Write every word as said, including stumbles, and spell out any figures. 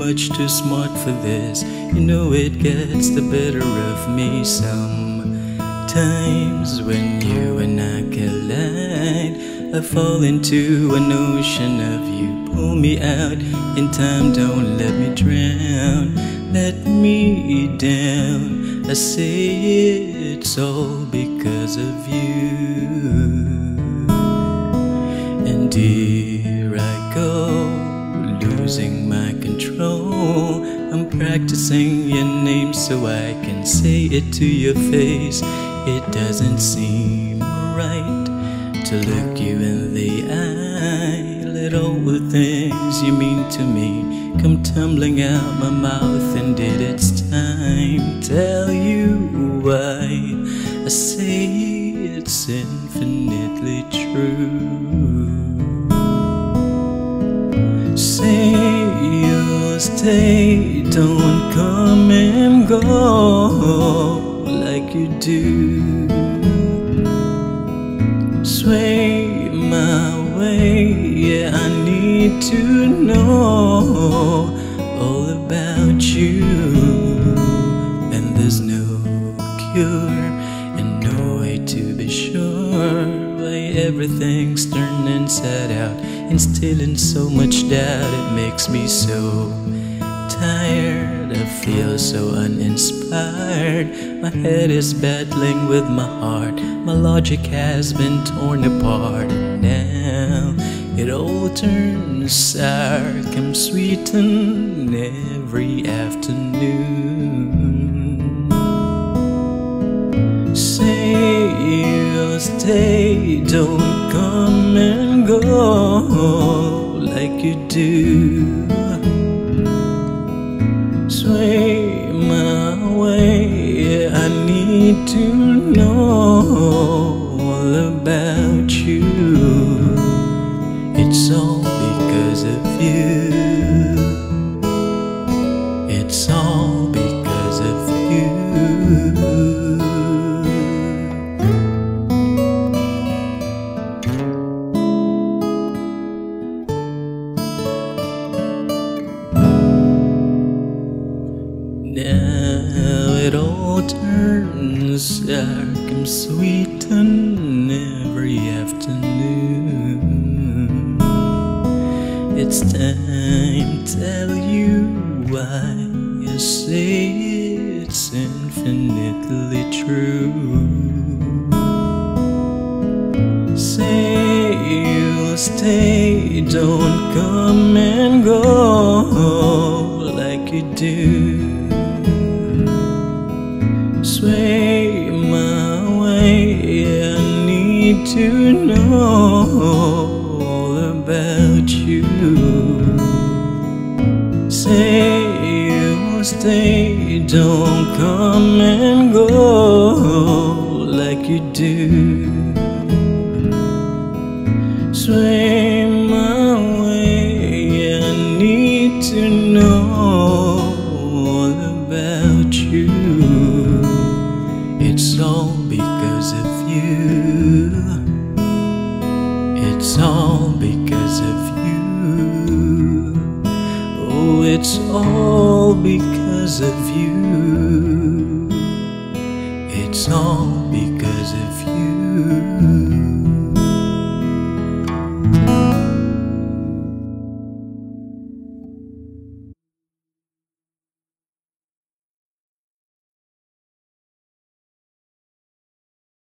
much too smart for this. You know it gets the better of me sometimes. When you and I collide, I fall into an ocean of you. Pull me out in time, don't let me drown. Let me down. I say it's all because of you. And here I go, losing my control. I'm practicing your name so I can say it to your face. It doesn't seem right to look you in the eye. Let all the things you mean to me come tumbling out my mouth, and it it's time to tell you why I say it's infinitely true. Say you'll stay, don't come and go like you do. Sway my way, yeah, I need to know all about you. And there's no cure and no way to be sure why everything's turned inside out, instilling so much doubt. It makes me so tired, I feel so uninspired. My head is battling with my heart. My logic has been torn apart, and now it all turns sour. Come sweeten every afternoon. Say you'll stay, don't come and go like you do. Sway my way, yeah, I need to know all about you. It's all because of you. It's all because of you. Now it all turns sour, come sweeten every afternoon. It's time to tell you why I say it's infinitely true. Say you'll stay, don't come and go like you do. Sway my way, yeah, I need to know all about you. Say you'll stay, don't come and go like you do. Sway my way, yeah, I need to know all about you. It's all because of you. It's all because of you. Oh, it's all because of you. It's all because of you.